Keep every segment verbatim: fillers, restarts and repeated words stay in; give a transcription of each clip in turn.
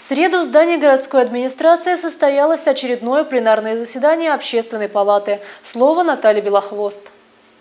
В среду в здании городской администрации состоялось очередное пленарное заседание Общественной палаты. Слово Натальи Белохвост.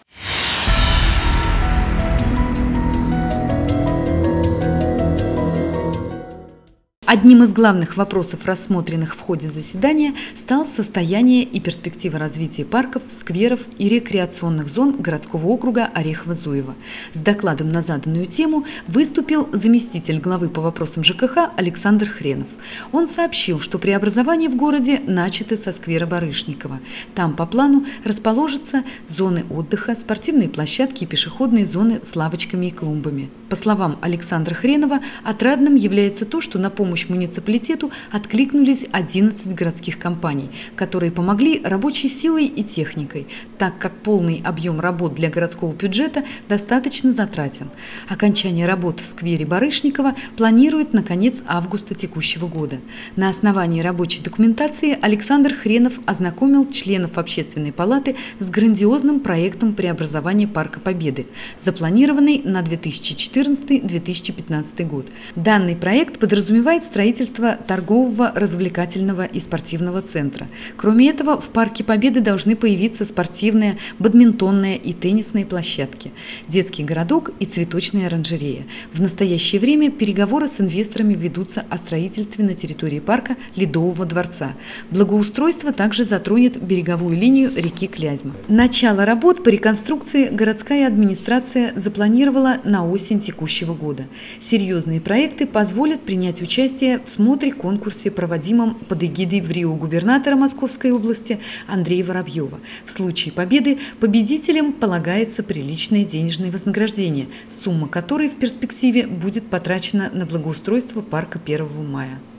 Одним из главных вопросов, рассмотренных в ходе заседания, стало состояние и перспектива развития парков, скверов и рекреационных зон городского округа Орехово-Зуево. С докладом на заданную тему выступил заместитель главы по вопросам ЖКХ Александр Хренов. Он сообщил, что преобразования в городе начаты со сквера Барышникова. Там по плану расположатся зоны отдыха, спортивные площадки и пешеходные зоны с лавочками и клумбами. По словам Александра Хренова, отрадным является то, что на помощь муниципалитету откликнулись одиннадцать городских компаний, которые помогли рабочей силой и техникой, так как полный объем работ для городского бюджета достаточно затратен. Окончание работ в сквере Барышникова планируют на конец августа текущего года. На основании рабочей документации Александр Хренов ознакомил членов Общественной палаты с грандиозным проектом преобразования Парка Победы, запланированный на две тысячи четырнадцатый — две тысячи пятнадцатый год. Данный проект подразумевает строительство торгового, развлекательного и спортивного центра. Кроме этого, в Парке Победы должны появиться спортивные, бадминтонные и теннисные площадки, детский городок и цветочная оранжерея. В настоящее время переговоры с инвесторами ведутся о строительстве на территории парка Ледового дворца. Благоустройство также затронет береговую линию реки Клязьма. Начало работ по реконструкции городская администрация запланировала на осень текущего года. Серьезные проекты позволят принять участие в смотре-конкурсе, проводимом под эгидой в Рио губернатора Московской области Андрея Воробьева. В случае победы победителям полагается приличное денежное вознаграждение, сумма которой в перспективе будет потрачена на благоустройство парка первого мая.